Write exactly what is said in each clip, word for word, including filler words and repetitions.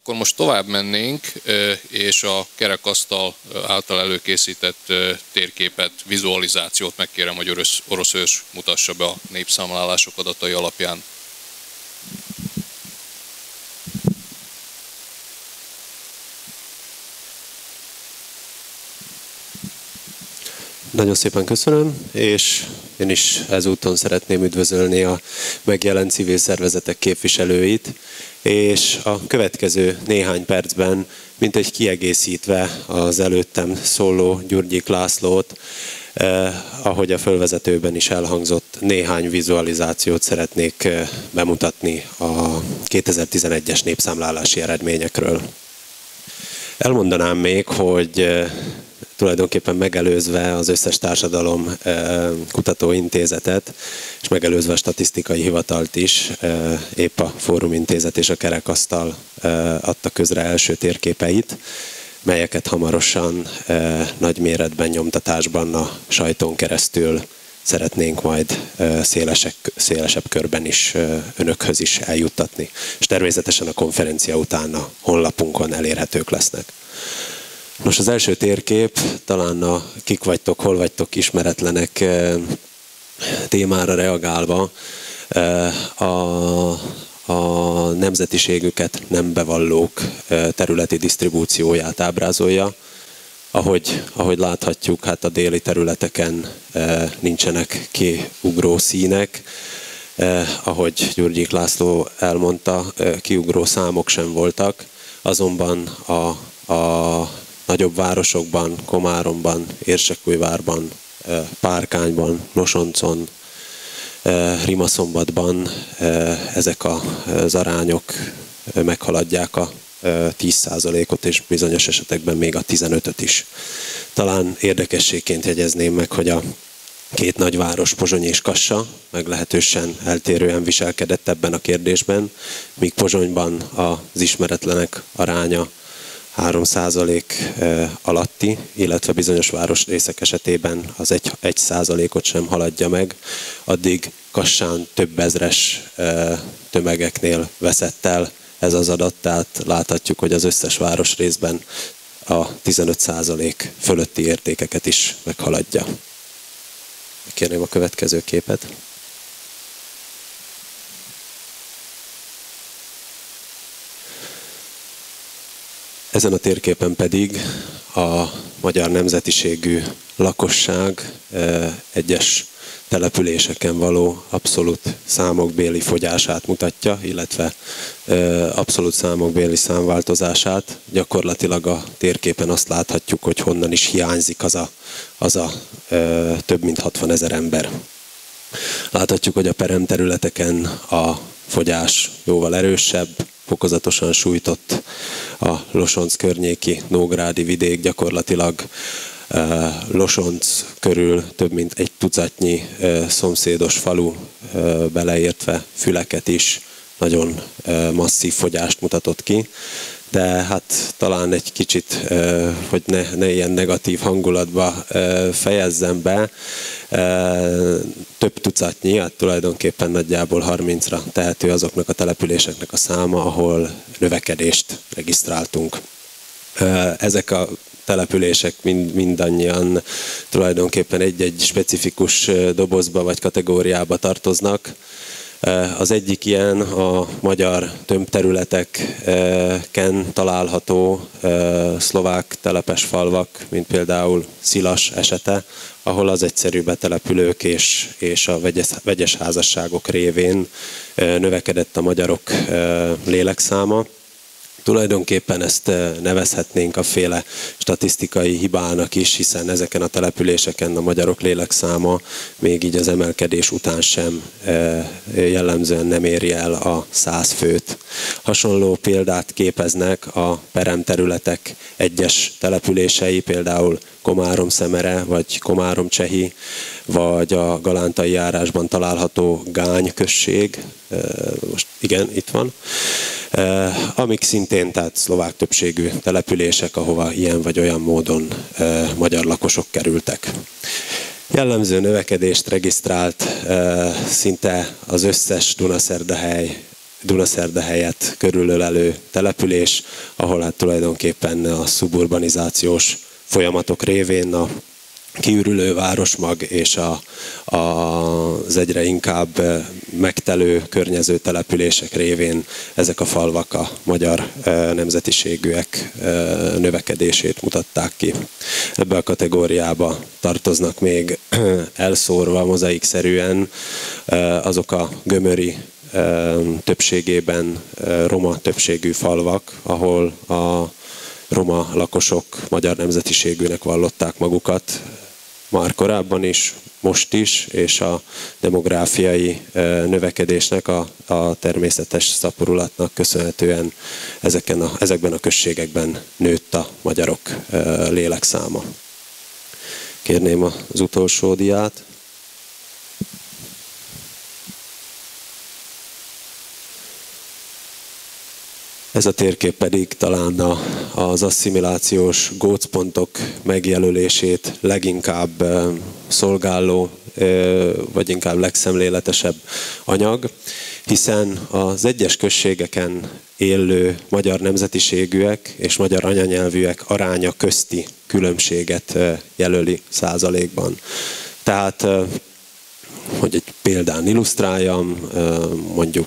Akkor most tovább mennénk, és a kerekasztal által előkészített térképet, vizualizációt megkérem, hogy orosz, orosz ős mutassa be a népszámlálások adatai alapján. Nagyon szépen köszönöm, és én is ezúton szeretném üdvözölni a megjelent civil szervezetek képviselőit, és a következő néhány percben, mint egy kiegészítve az előttem szóló Gyurgyik Lászlót, eh, ahogy a fölvezetőben is elhangzott, néhány vizualizációt szeretnék eh, bemutatni a kétezer-tizenegyes népszámlálási eredményekről. Elmondanám még, hogy eh, tulajdonképpen megelőzve az összes társadalom kutatóintézetet, és megelőzve a statisztikai hivatalt is, épp a Fórum Intézet és a kerekasztal adta közre első térképeit, melyeket hamarosan nagy méretben nyomtatásban a sajtón keresztül szeretnénk majd szélesek, szélesebb körben is önökhöz is eljuttatni. És természetesen a konferencia után a honlapunkon elérhetők lesznek. Nos, az első térkép talán a kik vagytok, hol vagytok ismeretlenek témára reagálva a, a nemzetiségüket nem bevallók területi disztribúcióját ábrázolja. Ahogy, ahogy láthatjuk, hát a déli területeken nincsenek kiugró színek. Ahogy Gyurgyik László elmondta, kiugró számok sem voltak, azonban a, a nagyobb városokban, Komáromban, Érsekújvárban, Párkányban, Losoncon, Rimaszombatban ezek az arányok meghaladják a tíz százalékot, és bizonyos esetekben még a tizenötöt is. Talán érdekességként jegyezném meg, hogy a két nagyváros, Pozsony és Kassa meglehetősen eltérően viselkedett ebben a kérdésben, míg Pozsonyban az ismeretlenek aránya három százalék alatti, illetve bizonyos városrészek esetében az egy százalékot sem haladja meg, addig Kassán több ezres tömegeknél veszett el ez az adat, tehát láthatjuk, hogy az összes városrészben a tizenöt százalék fölötti értékeket is meghaladja. Kérném a következő képet. Ezen a térképen pedig a magyar nemzetiségű lakosság egyes településeken való abszolút számokbéli fogyását mutatja, illetve abszolút számokbéli számváltozását. Gyakorlatilag a térképen azt láthatjuk, hogy honnan is hiányzik az a, az a több mint hatvanezer ember. Láthatjuk, hogy a peremterületeken a fogyás jóval erősebb, fokozatosan sújtott a Losonc környéki nógrádi vidék, gyakorlatilag Losonc körül több mint egy tucatnyi szomszédos falu, beleértve Füleket is nagyon masszív fogyást mutatott ki. De hát talán egy kicsit, hogy ne, ne ilyen negatív hangulatba fejezzem be, több tucatnyi, hát tulajdonképpen nagyjából harmincra tehető azoknak a településeknek a száma, ahol növekedést regisztráltunk. Ezek a települések mind, mindannyian tulajdonképpen egy-egy specifikus dobozba vagy kategóriába tartoznak. Az egyik ilyen a magyar tömbterületeken található szlovák telepes falvak, mint például Szilas esete, ahol az egyszerű betelepülők és, és a vegyes, vegyes házasságok révén növekedett a magyarok lélekszáma. Tulajdonképpen ezt nevezhetnénk a féle statisztikai hibának is, hiszen ezeken a településeken a magyarok lélekszáma még így az emelkedés után sem jellemzően nem éri el a száz főt. Hasonló példát képeznek a peremterületek egyes települései, például Komárom-Szemere, vagy Komárom-Csehi, vagy a Galántai járásban található Gány község, most igen, itt van, amik szintén tehát szlovák többségű települések, ahova ilyen vagy olyan módon magyar lakosok kerültek. Jellemző növekedést regisztrált szinte az összes Dunaszerdahely Dunaszerde helyett körülölelő település, ahol hát tulajdonképpen a szuburbanizációs folyamatok révén a kiürülő városmag és a, a, az egyre inkább megtelő környező települések révén ezek a falvak a magyar nemzetiségűek növekedését mutatták ki. Ebbe a kategóriába tartoznak még elszórva, mozaikszerűen azok a gömöri, többségében roma többségű falvak, ahol a roma lakosok magyar nemzetiségűnek vallották magukat, már korábban is, most is, és a demográfiai növekedésnek, a, a természetes szaporulatnak köszönhetően ezeken a, ezekben a községekben nőtt a magyarok lélekszáma. Kérném az utolsó diát. Ez a térkép pedig talán a, az asszimilációs gócpontok megjelölését leginkább szolgáló, vagy inkább legszemléletesebb anyag, hiszen az egyes községeken élő magyar nemzetiségűek és magyar anyanyelvűek aránya közti különbséget jelöli százalékban. Tehát, hogy egy példán illusztráljam, mondjuk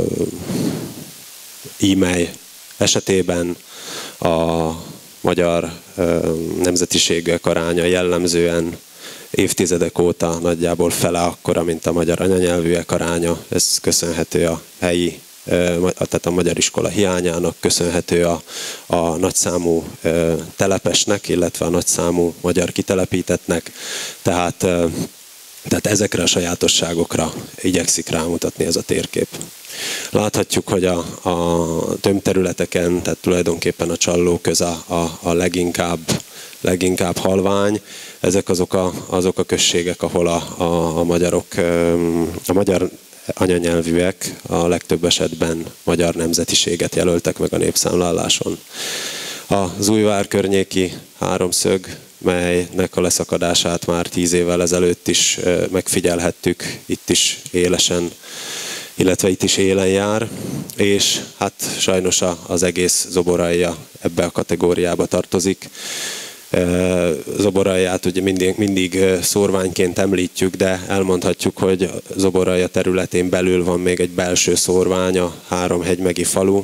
e-mail esetében a magyar nemzetiségűek aránya jellemzően évtizedek óta nagyjából fele akkora, mint a magyar anyanyelvűek aránya. Ez köszönhető a helyi, tehát a magyar iskola hiányának, köszönhető a, a nagyszámú telepesnek, illetve a nagyszámú magyar kitelepítettnek. Tehát, tehát ezekre a sajátosságokra igyekszik rámutatni ez a térkép. Láthatjuk, hogy a, a tömbterületeken, tehát tulajdonképpen a Csallóköz a, a, a leginkább, leginkább halvány. Ezek azok a, azok a községek, ahol a, a, a magyarok, a magyar anyanyelvűek a legtöbb esetben magyar nemzetiséget jelöltek meg a népszámláláson. Az Újvár környéki háromszög, melynek a leszakadását már tíz évvel ezelőtt is megfigyelhettük, itt is élesen, illetve itt is élen jár, és hát sajnos az egész Zoboraija ebbe a kategóriába tartozik. Zoboraiját ugye mindig, mindig szórványként említjük, de elmondhatjuk, hogy Zoboraija területén belül van még egy belső szórvány, a három hegymegi falu,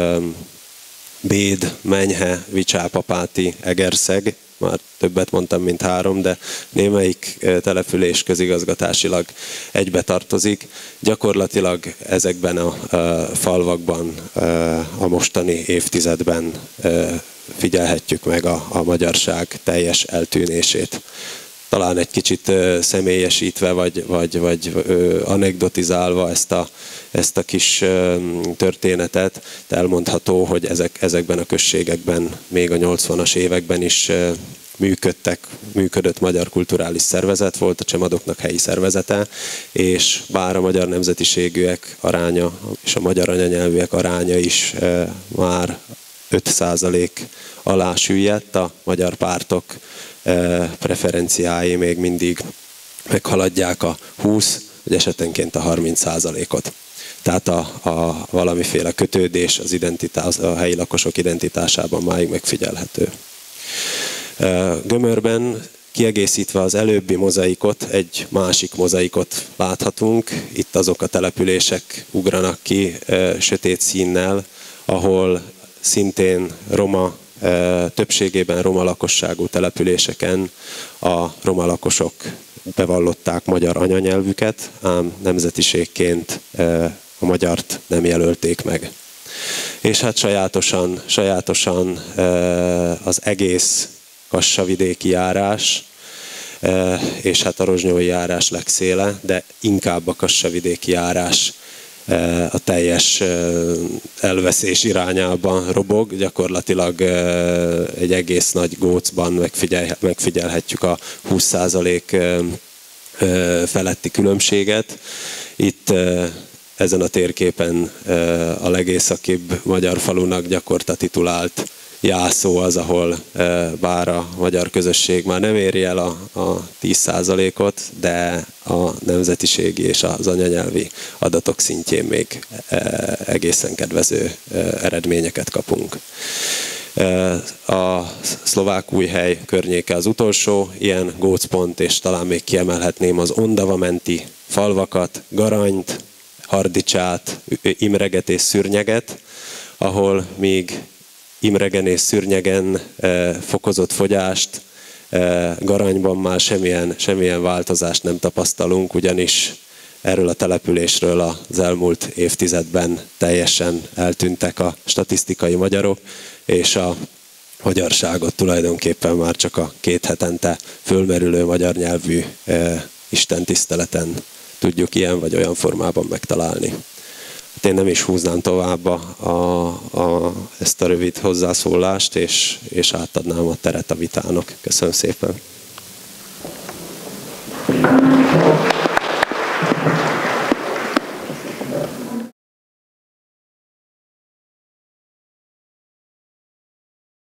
Béd, Menyhe, Vicsápapáti, Egerszeg, már többet mondtam, mint három, de némelyik település közigazgatásilag egybe tartozik. Gyakorlatilag ezekben a falvakban a mostani évtizedben figyelhetjük meg a, a magyarság teljes eltűnését. Talán egy kicsit személyesítve, vagy, vagy, vagy anekdotizálva ezt a, ezt a kis történetet, de elmondható, hogy ezek, ezekben a községekben még a nyolcvanas években is működtek, működött Magyar Kulturális Szervezet, volt a csemadoknak helyi szervezete, és bár a magyar nemzetiségűek aránya és a magyar anyanyelvűek aránya is már öt százalék alá süllyedt, a magyar pártok preferenciái még mindig meghaladják a húsz, vagy esetenként a harminc százalékot. Tehát a, a valamiféle kötődés az identitás, a helyi lakosok identitásában máig megfigyelhető. Gömörben kiegészítve az előbbi mozaikot, egy másik mozaikot láthatunk. Itt azok a települések ugranak ki sötét színnel, ahol szintén roma, többségében roma lakosságú településeken a roma lakosok bevallották magyar anyanyelvüket, ám nemzetiségként a magyart nem jelölték meg. És hát sajátosan, sajátosan az egész Kassa-vidéki járás, és hát a rozsnyói járás legszéle, de inkább a Kassa-vidéki járás a teljes elveszés irányában robog. Gyakorlatilag egy egész nagy gócban megfigyel, megfigyelhetjük a húsz százalék feletti különbséget. Itt ezen a térképen a legészakibb magyar falunak gyakorta titulált Jászó az, ahol bár a magyar közösség már nem éri el a, a tíz százalékot, de a nemzetiségi és az anyanyelvi adatok szintjén még egészen kedvező eredményeket kapunk. A Szlovákújhely környéke az utolsó ilyen gócpont, és talán még kiemelhetném az Ondava menti falvakat, Garanyt, Hardicsát, Imreget és Szürnyeget, ahol még Imregen és Szürnyegen fokozott fogyást, Garanyban már semmilyen, semmilyen változást nem tapasztalunk, ugyanis erről a településről az elmúlt évtizedben teljesen eltűntek a statisztikai magyarok, és a magyarságot tulajdonképpen már csak a két hetente fölmerülő magyar nyelvű istentiszteleten tudjuk ilyen vagy olyan formában megtalálni. Hát én nem is húznám tovább a, a, a, ezt a rövid hozzászólást, és, és átadnám a teret a vitának. Köszönöm szépen!